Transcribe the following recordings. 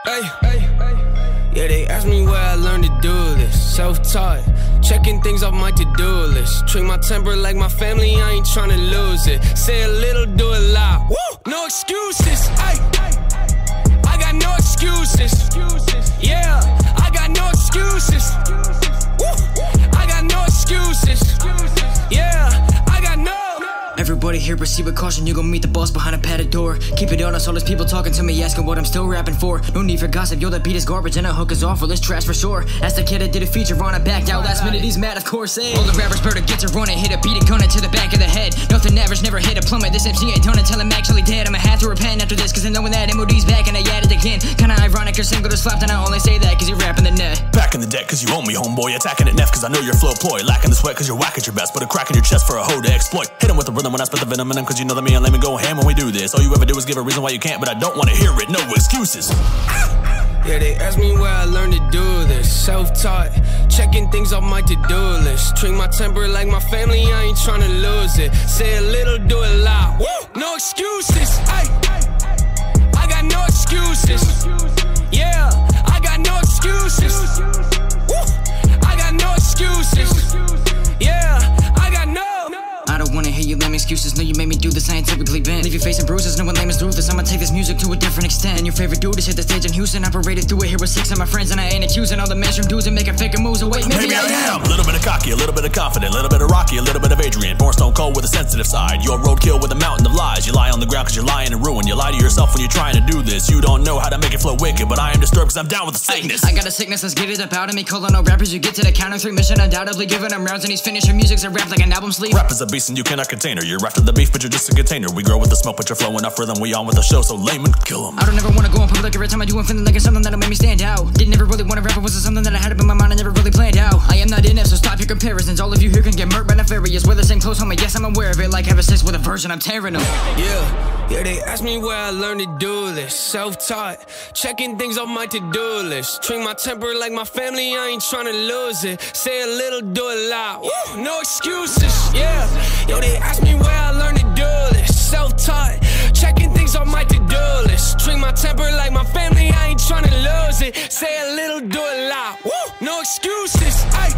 Yeah, they ask me where I learned to do this. Self-taught, checking things off my to-do list. Treat my temper like my family, I ain't tryna lose it. Say a little, do a lot. Woo! No excuses, I got no excuses. Yeah, I got no excuses. Woo! I got no excuses. Yeah, I got no. Everybody here proceed with caution, you gon' meet the boss behind a padded door. Keep it honest, all those people talking to me, asking what I'm still rapping for. No need for gossip, yo, that beat is garbage and that hook is awful, it's trash for sure. Ask the kid that did a feature on it, backed out last minute, he's mad of course, eh? All the rappers better get to running, hit a beat and gun it to the back of the head. Nothing average, never hit a plummet, this MC ain't done until I'm actually dead. I'ma have to repent after this, cause I know when that MOD's back and I add it again. Kinda ironic, your single is slapped and I only say that cause you're rapping the net. Back in the deck cause you own me, homeboy. Attacking at Neff cause I know your flow ploy. Lacking the sweat cause you're whack at your best. Put a crack in your chest for a hoe to exploit. Hit him with the rhythm when I spit the venom in him, cause you know that me and Layman go ham when we do this. All you ever do is give a reason why you can't, but I don't wanna hear it, no excuses. Yeah, they ask me where I learned to do this. Self-taught, checking things off my to-do list. Treat my temper like my family, I ain't tryna lose it. Say a little, do a lot. Woo! No excuses, I got no excuses. Yeah, I got no excuses. Woo! I got no excuses. Yeah, I got no. I don't wanna hear you lame excuses, no you made me do this, I ain't typically bent. Leave your face in bruises, no one lame is through this, I'ma take this music to a different extent. And your favorite dude is hit the stage in Houston, I paraded through it here with 6 of my friends. And I ain't accusing all the mainstream dudes and making faker moves, away. Maybe I am. A little bit of cocky, a little bit of confident, a little bit of Rocky, a little bit of Adrian. Born stone cold with a sensitive side. You're roadkill with a mountain of lies. You lie on the ground cause you're lying and ruin. You lie to yourself when you're trying to do this. You don't know how to make it flow wicked, but I am disturbed cause I'm down with the sickness. I got a sickness, let's get it up out of me. Calling all rappers, you get to the count of 3 mission, undoubtedly giving them rounds. And he's finished your music's a rap like an album sleeve. Rap is a beast and you cannot contain her. You're after the beef but you're just a container. We grow with the smoke but you're flowing up rhythm. We on with the show, so Layman, kill him. I don't ever wanna go in public every time I do, I'm feeling like it's something that'll make me stand out. Didn't ever really wanna rap, it was something that I had up in my mind, I never really planned out. I am not in it, so stop your comparisons. All of you here can get murked by nefarious. We're the same close, homie, yes I'm aware of it. Like having sex with a virgin, I'm tearing them. Yeah, they ask me where I learned to do this. Self-taught, checking things off my to-do list. Treat my temper like my family, I ain't tryna lose it. Say a little, do a lot. Woo! No excuses, yeah. Yo, they ask me where I learned to do this. Self-taught, checking things off my to-do list. Treat my temper like my family, I ain't tryna lose it. Say a little, do a lot. Woo! No excuses, I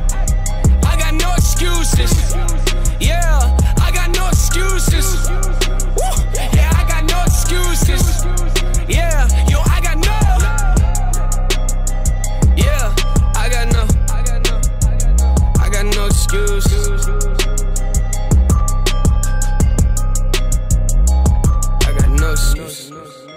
got no excuses. Yeah, I got no excuses. Woo! Yeah, I got no excuses. Yeah, yo, I got no. Yeah, I got no excuses. I got no excuses.